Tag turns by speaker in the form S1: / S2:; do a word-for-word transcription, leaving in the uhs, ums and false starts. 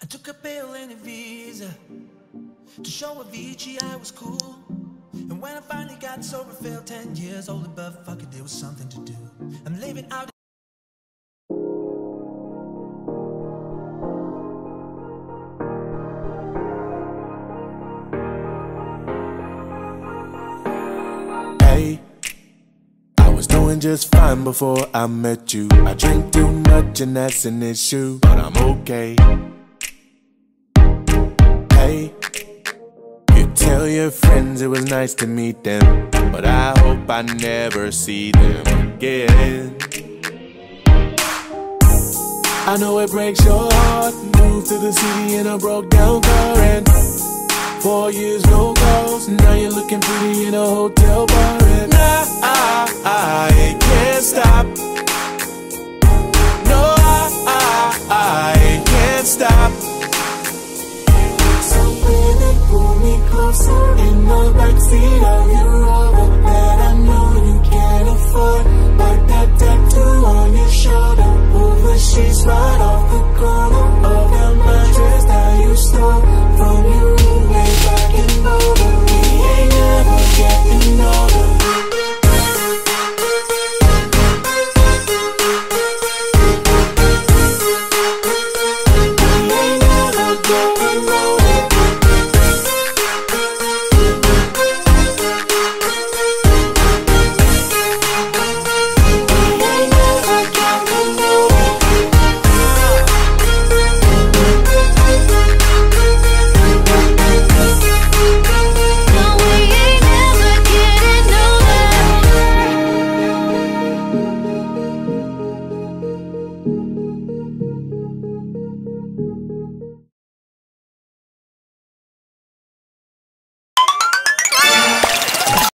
S1: I took a pill and a visa to show Avicii I was cool. And when I finally got sober, felt ten years older, but fuck it, there was something to do. I'm living out.
S2: Hey, I was doing just fine before I met you. I drink too much and that's an issue, but I'm okay. Hey, you tell your friends it was nice to meet them, but I hope I never see them again. I know it breaks your heart. Moved to the city in a broke down car, and four years no calls. Now you're looking pretty in a hotel bar, and I